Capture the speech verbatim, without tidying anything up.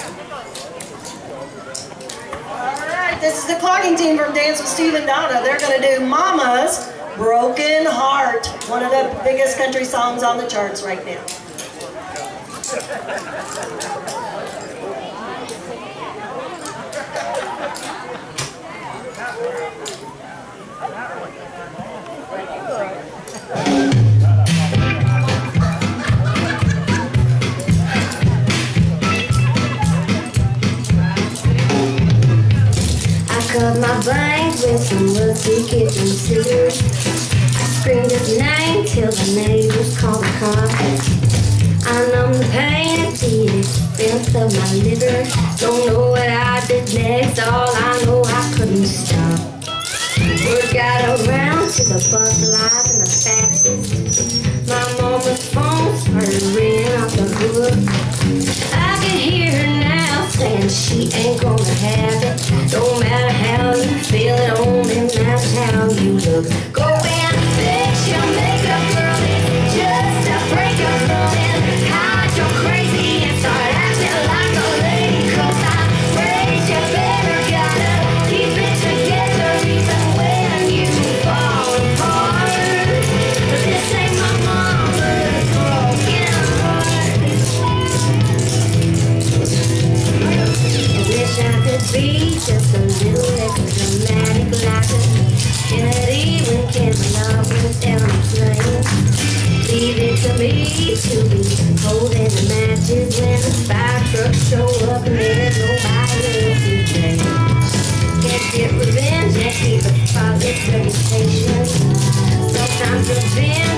Alright, this is the clogging team from Dance with Steve and Donna. They're going to do Mama's Broken Heart, one of the biggest country songs on the charts right now. Cut my bangs with some rusty kitchen scissors. I screamed his name till the neighbors called the cops. I numbed the pain at the expense of my liver. Don't know what I did next, all I know I couldn't stop. Word got around to the bus lines and the faxes. My mama's phone started ringing off the hook. I can hear her now saying she ain't gonna have it. Don't matter how you feel, it only matters how you look. Go and fix your makeup, girl, it's just a breakup, girl, and hide your crazy and start acting like a lady. Cause I'm afraid you better gotta keep it together even when you fall apart. But this ain't my mama's broken heart. I wish I could be just a little less dramatic like a Kennedy when Ken's love went down the flame. Leave it to me to be holding the matches when the fire trucks show up and there's nobody else to blame. Can't get revenge and keep a positive reputation. Sometimes revenge